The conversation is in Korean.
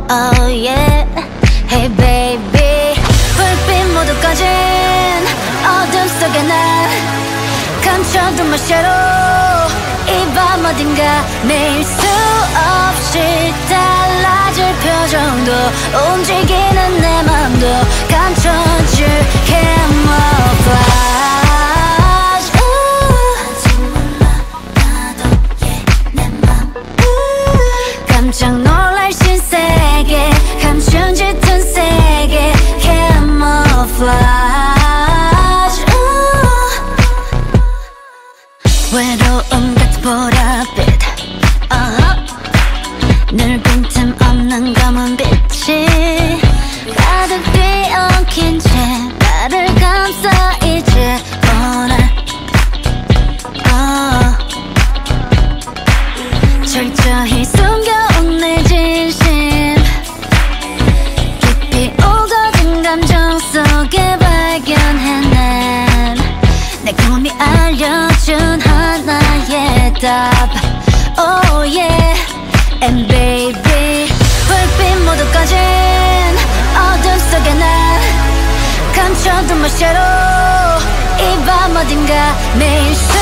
Oh yeah. Hey baby, 불빛 모두 꺼진 어둠 속에 난 감춰둔 마셔로 이 밤 어딘가 매일 수 없이 달라질 표정도 움직이는 내 맘도 감춰줄 camouflage. 깜짝 놀랄 신세계 감춘 짙은 세계 camouflage. 외로움 같은 보랏빛 늘 빈틈없는 검은 빛이 가득 뒤엉킨 채 나를 감싸 이제 오늘 철저히 숨겨온 내 진심 깊이 오거든 감정 속에 발견해 난 내 꿈이 알려준 하나의 답. Oh yeah. And baby, 불빛 모두 꺼진 어둠 속에 난 감춰둔 마셔로 이 밤 어딘가 매일